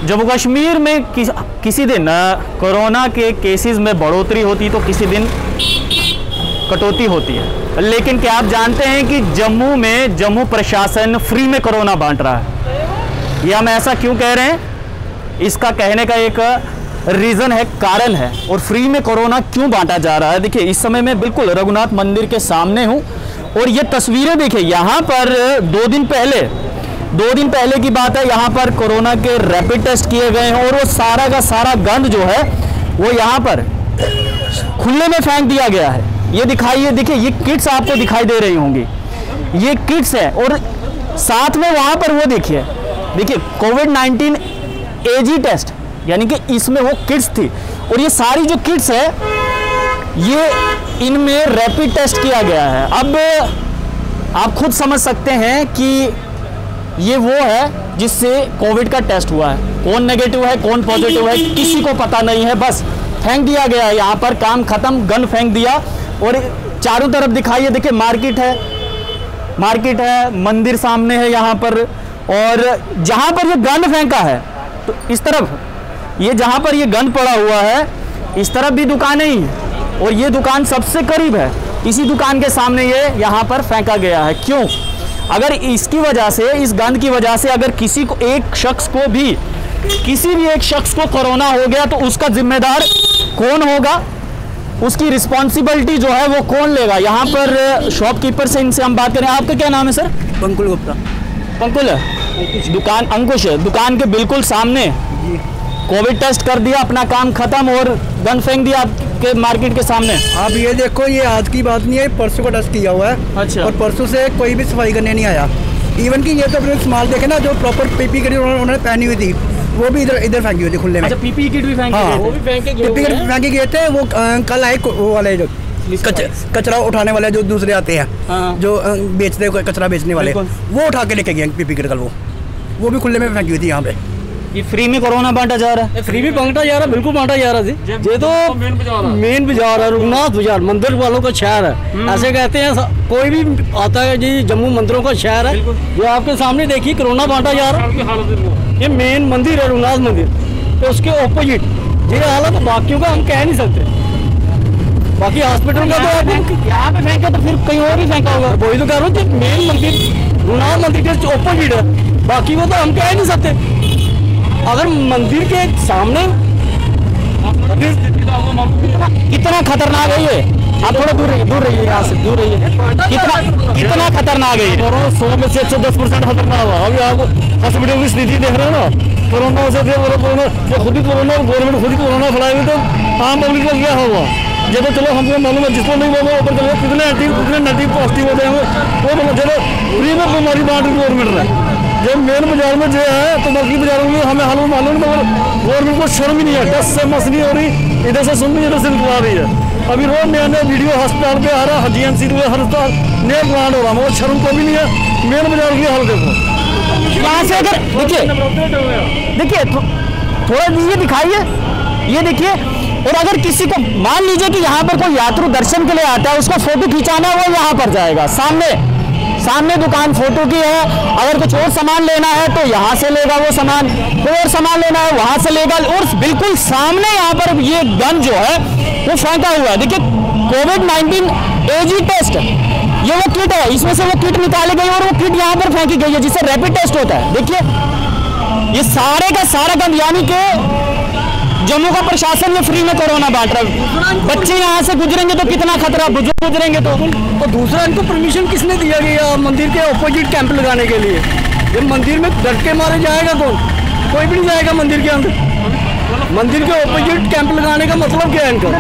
जम्मू कश्मीर में किसी दिन कोरोना के केसेस में बढ़ोतरी होती तो किसी दिन कटौती होती है। लेकिन क्या आप जानते हैं कि जम्मू प्रशासन फ्री में कोरोना बांट रहा है। ये हम ऐसा क्यों कह रहे हैं, इसका कहने का एक रीज़न है, कारण है। और फ्री में कोरोना क्यों बांटा जा रहा है, देखिए इस समय मैं बिल्कुल रघुनाथ मंदिर के सामने हूँ और ये तस्वीरें देखिए, यहाँ पर दो दिन पहले की बात है, यहाँ पर कोरोना के रैपिड टेस्ट किए गए हैं और वो सारा का सारा गंद जो है वो यहाँ पर खुले में फेंक दिया गया है। ये दिखाइए, देखिए ये किट्स आपको दिखाई दे रही होंगी, ये किट्स है और साथ में वहाँ पर वो देखिए कोविड-19 एजी टेस्ट, यानी कि इसमें वो किट्स थी और ये सारी जो किट्स है ये इनमें रैपिड टेस्ट किया गया है। अब आप खुद समझ सकते हैं कि ये वो है जिससे कोविड का टेस्ट हुआ है, कौन नेगेटिव है कौन पॉजिटिव है किसी को पता नहीं है, बस फेंक दिया गया है यहाँ पर, काम खत्म, गन फेंक दिया। और चारों तरफ दिखाइए, देखिए मार्केट है, मंदिर सामने है यहाँ पर, और जहाँ पर ये गन फेंका है तो इस तरफ ये जहाँ पर ये गन पड़ा हुआ है इस तरफ भी दुकानें ही हैं और ये दुकान सबसे करीब है, इसी दुकान के सामने ये यहाँ पर फेंका गया है। क्यों? अगर इसकी वजह से, इस गंद की वजह से अगर किसी को किसी भी एक शख्स को कोरोना हो गया तो उसका जिम्मेदार कौन होगा, उसकी रिस्पॉन्सिबिलिटी जो है वो कौन लेगा। यहाँ पर शॉपकीपर से इनसे हम बात करें। आपका क्या नाम है सर? पंकुल गुप्ता। पंकुल, दुकान अंकुश है, दुकान के बिल्कुल सामने कोविड टेस्ट कर दिया, अपना काम खत्म और गन फेंक दिया आपके मार्केट के सामने। आप ये देखो, ये आज की बात नहीं है, परसों का टेस्ट किया हुआ है। अच्छा। और परसों से कोई भी सफाई करने नहीं आया। इवन कि ये तो अपने इस्तेमाल देखे ना, जो प्रॉपर पीपी किट उन्होंने पहनी हुई थी वो भी इधर फेंकी हुई थी खुले में। अच्छा, पीपी किट भी फेंकी? हाँ, वो भी फेंके गए थे। वो कल आए वो वाले जो कचरा उठाने वाले जो दूसरे आते हैं, हाँ। जो बेचते कचरा बेचने वाले, वो उठा के लेके गए पीपी किट कल, वो भी खुले में फेंकी हुई थी। यहाँ पे ये फ्री में कोरोना बांटा जा रहा है? फ्री में बांटा जा रहा है, बिल्कुल बांटा जा रहा है। ये तो मेन बाजार है, रघुनाथ बाजार, मंदिर वालों का शहर है, ऐसे कहते हैं। कोई भी आता है जी, जम्मू मंदिरों का शहर है। ये आपके सामने देखिए कोरोना बांटा जा रहा है। ये मेन मंदिर है रघुनाथ मंदिर, तो उसके ऑपोजिट ये हालत, बाकियों का हम कह नहीं सकते। बाकी हॉस्पिटल का तो यहाँ पे फेंका तो फिर कहीं और ही फेंका होगा। वही तो कह रहा हूँ, मेन मंदिर रघुनाथ मंदिर के ऑपोजिट है, बाकी वो तो हम कह नहीं सकते। अगर मंदिर के सामने कितना खतरनाक है ये, आप थोड़ा दूर रहिए यहाँ से, दूर रहिए। कितना खतरनाक है ये? 100 में से 110% खतरनाक हुआ। अभी आप हॉस्पिटल की स्थिति देख रहे हो ना, कोरोना से खुद ही कोरोना, गवर्नमेंट खुद ही कोरोना फैलाई हुई, तो आम पब्लिक का क्या होगा? जब चलो हमको मालूम है, जिसको नहीं होगा ऊपर चलो कितने नेगेटिव पॉजिटिव हो जाएंगे, वो चलो फ्री में बीमारी बांट रही गवर्नमेंट ने। जब मेन बाजार में जो है तो बाकी बाजारों में हमें हाल मालूम, मगर गवर्नमेंट को शर्म ही नहीं है, 10 से मस नहीं हो रही, इधर से सुन रही इधर से निकला रही है। अभी रोज नया वीडियो अस्पताल पे आ रहा है, GMC हर नया प्लांट हो रहा, मगर शर्म को भी नहीं है। मेन बाजार की हाल देखो, यहाँ से अगर देखिए थोड़ा ये दिखाइए, ये देखिए। और अगर किसी को मान लीजिए कि यहाँ पर कोई यात्रु दर्शन के लिए आता है, उसको फोटो खिंचाना है, वो यहाँ पर जाएगा, सामने दुकान फोटो की है। अगर कुछ और सामान लेना है तो यहाँ से लेगा वो सामान, कोई और सामान लेना है वहाँ से लेगा। और बिल्कुल सामने यहाँ पर ये गन जो है वो फेंका हुआ है। देखिए कोविड-19 एजी टेस्ट, ये वो किट है, इसमें से वो किट निकाली गई और वो किट यहाँ पर फेंकी गई है जिससे रैपिड टेस्ट होता है। देखिए ये सारे का सारा गन, यानी कि जम्मू का प्रशासन में फ्री में कोरोना बांट रहा है। बच्चे यहाँ से गुजरेंगे तो कितना खतरा, बुजुर्ग गुजरेंगे तो दूसरा इनको परमिशन किसने दिया गया मंदिर के ऑपोजिट कैंप लगाने के लिए? जब मंदिर में डट के मारे जाएगा कौन? कोई भी नहीं जाएगा मंदिर के अंदर। मंदिर के ऑपोजिट कैंप लगाने का मतलब क्या है इनका?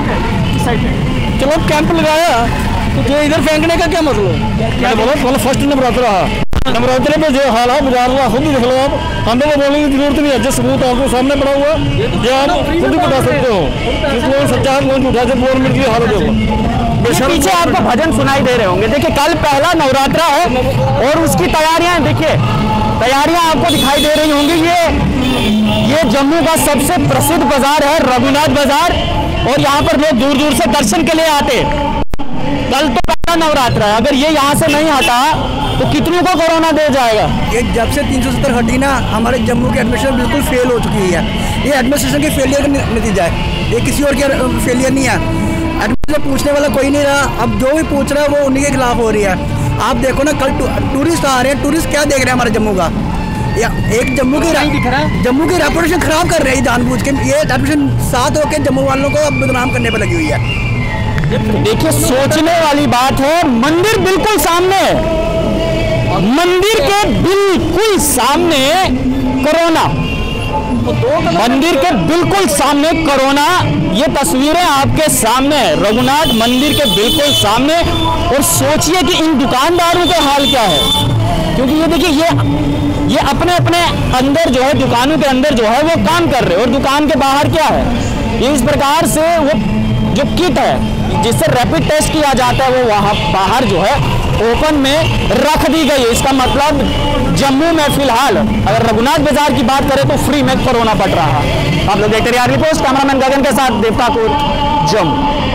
चलो कैंप लगाया तो इधर फेंकने का क्या मतलब? क्या बोलो, फर्स्ट नवरात्रे में जो हाल है बाजार खुद ही देख लो आप, हमें तो बोलने की जरूरत नहीं है, जो सबूत आपको सामने पड़ा हुआ ये आप खुद ही बता सकते हो। इसलिए सच्चा कौन झूठा से गवर्नमेंट की हालत देखो। पीछे आपको भजन सुनाई दे रहे होंगे। देखिए कल पहला नवरात्रा है और उसकी तैयारियां, देखिए तैयारियां आपको दिखाई दे रही होंगी। ये जम्मू का सबसे प्रसिद्ध बाजार है रघुनाथ बाजार, और यहाँ पर लोग दूर दूर से दर्शन के लिए आते। कल तो नवरात्र है, अगर ये यहाँ से नहीं हटा तो कितनों को कोरोना दे जाएगा। ये जब से 370 हटी ना, हमारे जम्मू की एडमिनिस्ट्रेशन बिल्कुल फेल हो चुकी है। ये एडमिनिस्ट्रेशन के फेलियर का नतीजा है, ये किसी और का फेलियर नहीं है। एडमिनिस्ट्रेशन पूछने वाला कोई नहीं रहा, अब जो भी पूछ रहा है वो उन्हीं के खिलाफ हो रही है। आप देखो ना, कल टूरिस्ट आ रहे हैं, टूरिस्ट क्या देख रहे हैं हमारे जम्मू का, या एक जम्मू की रेपुटेशन खराब कर रहे हैं जानबूझ के। ये एडमिनिस्ट्रेशन साथ होकर जम्मू वालों को अब बदनाम करने पर लगी हुई है। देखिए, सोचने वाली बात है, मंदिर बिल्कुल सामने, मंदिर के बिल्कुल सामने कोरोना, मंदिर के बिल्कुल सामने कोरोना। ये तस्वीरें आपके सामने है, रघुनाथ मंदिर के बिल्कुल सामने। और सोचिए कि इन दुकानदारों का हाल क्या है, क्योंकि ये देखिए, ये अपने अपने अंदर जो है, दुकानों के अंदर जो है वो काम कर रहे हैं, और दुकान के बाहर क्या है, इस प्रकार से वो जो किट है जिससे रैपिड टेस्ट किया जाता है वो वहाँ बाहर जो है ओपन में रख दी गई है। इसका मतलब जम्मू में फिलहाल अगर रघुनाथ बाजार की बात करें तो फ्री में कोरोना पड़ रहा है। आप लोग देखते रहिए रिपोर्ट, कैमरामैन गगन के साथ देव ठाकुर, जम्मू।